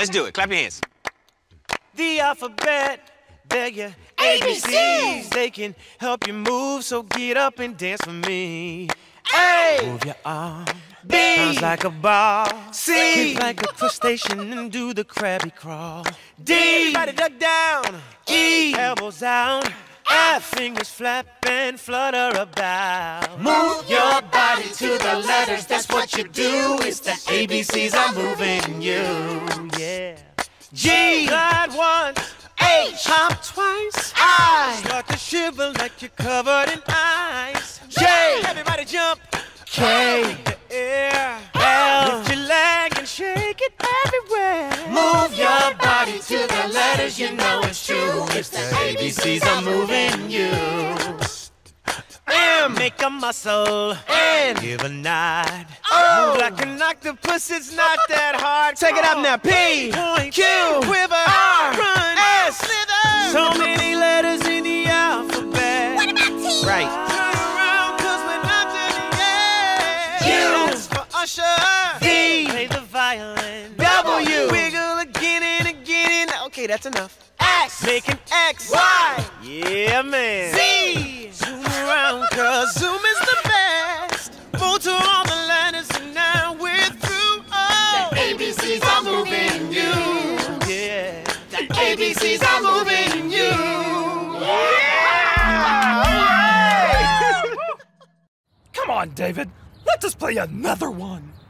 Let's do it. Clap your hands. The alphabet, they're your ABCs. They can help you move, so get up and dance with me. A, move your arm. B, bounce like a ball. C, kick like a crustacean and do the crabby crawl. D, everybody duck down. E, elbows out. F, fingers flap and flutter about. Move your body to the letters, that's what you do. It's the ABCs, I'm moving you. Yeah. G, glide once. H, Hop twice. I, Start to shiver like you're covered in ice. J, everybody jump. K, The air. L, lift your leg and shake it everywhere. move your body to the letters, you know it's true. It's the ABCs, I'm moving you. M, make a muscle. N, Give a nod. O, Move like an octopus, it's not that hard. take it up now. P, Point, Q, quiver, R, run, S, slither. So many letters in the alphabet. What about T? Right. Turn around, cause we're not in the air. U, That's for Usher. V, Play the violin. W, Wiggle again and again. Okay, that's enough. X, Make an X. Y, Yeah, man. Z, Zoom around, cause Zoom is the best. Move to all the letters and now we're through. Oh, ABCs, I'm moving you. yeah. The ABCs, I'm moving you. Come on, David. Let us play another one.